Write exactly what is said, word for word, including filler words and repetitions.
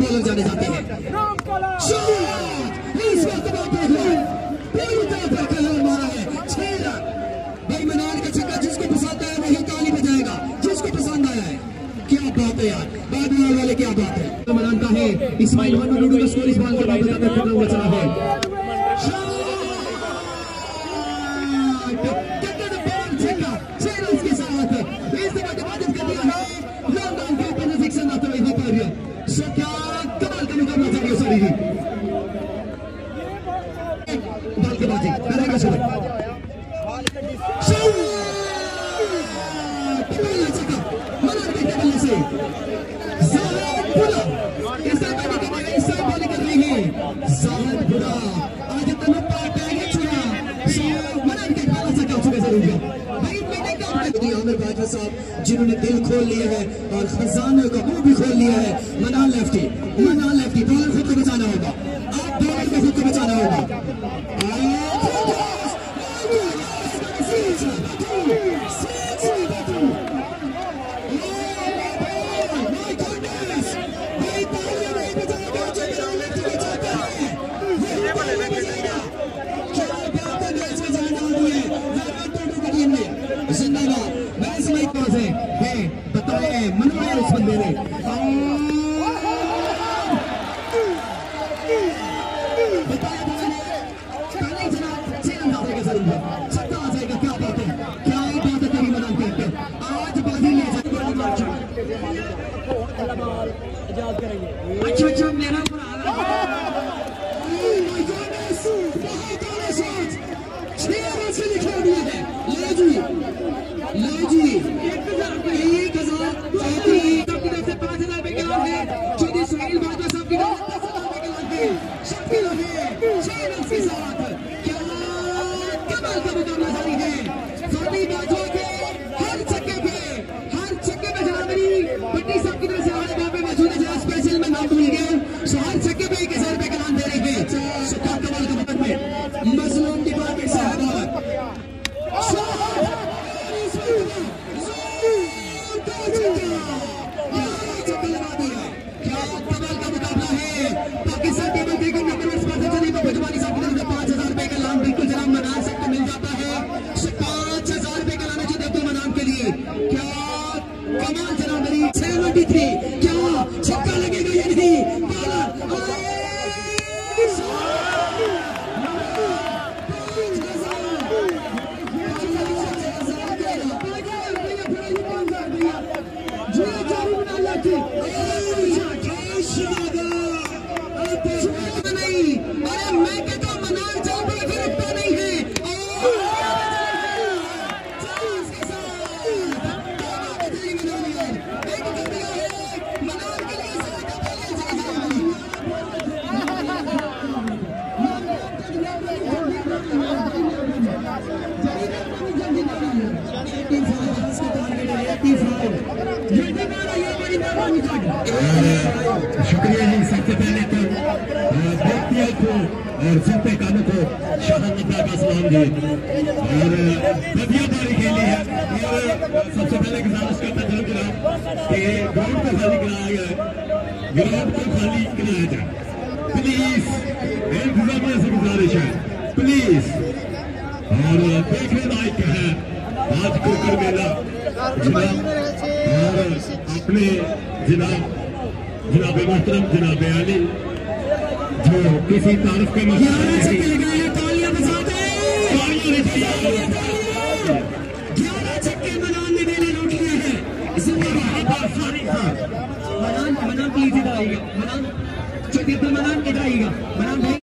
Bowler जाने जाते हैं। इस वक्त पूरी तरह कलर मारा है, छह रन। भाई मनान का छक्का जिसको पसंद आया वही ताली बजाएगा, जिसको पसंद आया है। क्या बात है यार, बाद में वाले क्या बात है। तो मनान का है इस्माइल महमूद का स्कोर इस बॉल के बाद बचा है। सो क्या कमाल का मुकाबला जारी है सारी बल्लेबाजी करेगा शुरू। मनान के बल्ले से ज़ाहरा इस बार कमाल इस बार बॉलिंग कर रही है ज़ाहरा। आज तनु पार्ट है छुरा सो मनान के बल्ले से क्या छुए जरूर भाई मैंने क्या दिया आमिर बाजवा साहब जिन्होंने दिल खोल लिया है और खजाने का मुंह भी खोल लिया है। मनान लेफ्टी मनान लेफ्टी बॉलर खुद को बचाना होगा, आप बॉलर को खुद को बचाना होगा। बताए मनवाया इस बंदे ने बताया छक्का आ जाएगा। क्या बात है, क्या बात है तेरी मनान के आज बाजी ले जाएगी। अच्छा अच्छा मेरा क्या छक्का लगेगा या नहीं। नहीं अरे मैं कहता हूँ मनान चल पड़ा फिर रुकता नहीं है। शुक्रिया जी, सबसे पहले तो व्यक्तियों को और सुनते कानों को शहादत का सलाम दी और बढ़िया पारी खेली है। सबसे पहले गुजारिश करता चलो जनाब कि ग्राउंड को खाली कराया गया है, ग्राउंड को खाली कराया जाए प्लीज, इंतजामिया से गुजारिश है प्लीज। और देखने लायक है आज क्रिकेट मेला जनाब, और अपने जनाब जनाब मोहतरम जनाब अली जो किसी तारीफ के ग्यारह छक्के मनान ने मेले लूट लिए हैं। मनान मनान प्लीज इधर आइएगा, मनान मनान इधर आइएगा, मनान भाई